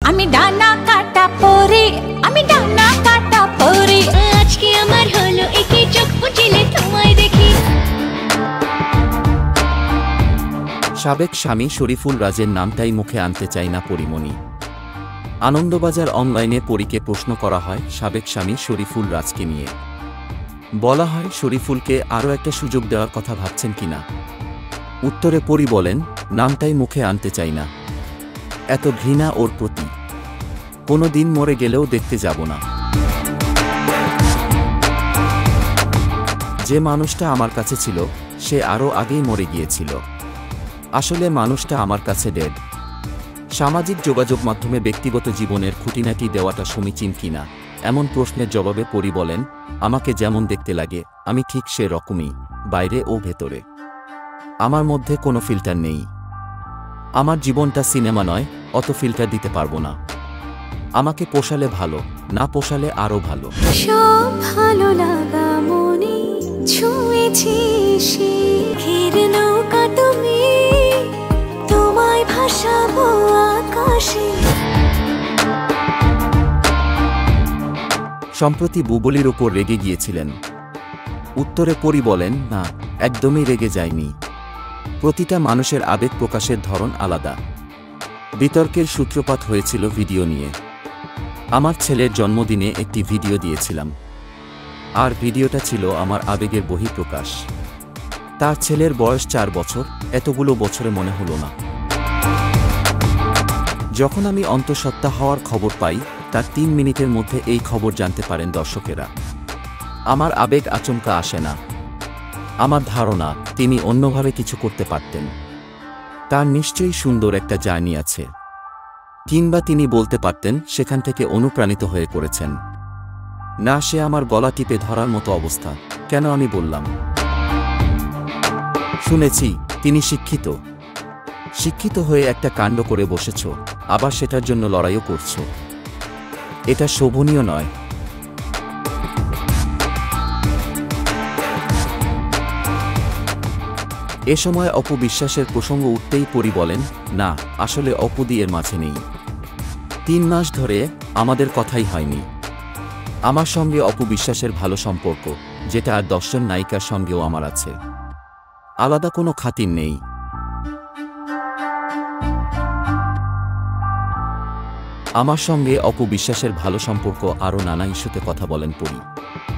আমি ডানা কাটা পরে, আমি ডানা কাটা পরে, আজকে আমার হলো একে চোখ বুঝিলে তোমায় দেখি। সাবেক স্বামী শরীফুল রাজের নামটাই মুখে আনতে চাই না পরিমণি। আনন্দবাজার অনলাইনে পরীকে প্রশ্ন করা হয় সাবেক স্বামী শরীফুল রাজকে নিয়ে। বলা হয় শরীফুলকে আরও একটা সুযোগ দেওয়ার কথা ভাবছেন কিনা। উত্তরে পরি বলেন, নামটাই মুখে আনতে চাই না, এত ঘৃণা ওর প্রতি, কোনো দিন মরে গেলেও দেখতে যাব না। যে মানুষটা আমার কাছে ছিল সে আরও আগেই মরে গিয়েছিল। আসলে মানুষটা আমার কাছে ডেড। সামাজিক যোগাযোগ মাধ্যমে ব্যক্তিগত জীবনের খুঁটিনাটি দেওয়াটা সমীচীন কিনা এমন প্রশ্নের জবাবে পরি বলেন, আমাকে যেমন দেখতে লাগে আমি ঠিক সে রকমই, বাইরে ও ভেতরে। আমার মধ্যে কোনো ফিল্টার নেই। আমার জীবনটা সিনেমা নয়, অত ফিল্টার দিতে পারবো না। আমাকে পোষালে ভালো, না পোষালে আরও ভালো। সব ভালো লাগা মনে ছুঁয়েছি শিখের নৌকা তুমি, তোমায় ভাসাবো আকাশে। সম্প্রতি বুবলির ওপর রেগে গিয়েছিলেন। উত্তরে পরি বলেন, না, একদমই রেগে যায়নি। প্রতিটা মানুষের আবেগ প্রকাশের ধরন আলাদা। বিতর্কের সূত্রপাত হয়েছিল ভিডিও নিয়ে। আমার ছেলের জন্মদিনে একটি ভিডিও দিয়েছিলাম, আর ভিডিওটা ছিল আমার আবেগের বহিঃপ্রকাশ। তার ছেলের বয়স 4 বছর, এতগুলো বছরে মনে হলো না। যখন আমি অন্তঃসত্ত্বা হওয়ার খবর পাই তার 3 মিনিটের মধ্যে এই খবর জানতে পারেন দর্শকেরা। আমার আবেগ আচমকা আসে না। আমার ধারণা তিনি অন্যভাবে কিছু করতে পারতেন। তার নিশ্চয়ই সুন্দর একটা জার্নি আছে, কিংবা তিনি বলতে পারতেন সেখান থেকে অনুপ্রাণিত হয়ে করেছেন। না, সে আমার গলা টিপে ধরার মতো অবস্থা। কেন আমি বললাম? শুনেছি তিনি শিক্ষিত। শিক্ষিত হয়ে একটা কাণ্ড করে বসেছ, আবার সেটার জন্য লড়াইও করছ। এটা শোভনীয় নয়। এ সময় অপু বিশ্বাসের প্রসঙ্গ উঠতেই পরি বলেন, না, আসলে অপুদি এর মাঝে নেই। 3 মাস ধরে আমাদের কথাই হয়নি। আমার সঙ্গে অপু বিশ্বাসের ভালো সম্পর্ক, যেটা আর 10 জন নায়িকার সঙ্গেও আমার আছে। আলাদা কোনো খাতির নেই। আমার সঙ্গে অপু বিশ্বাসের ভালো সম্পর্ক, আরও নানা ইস্যুতে কথা বলেন পরি।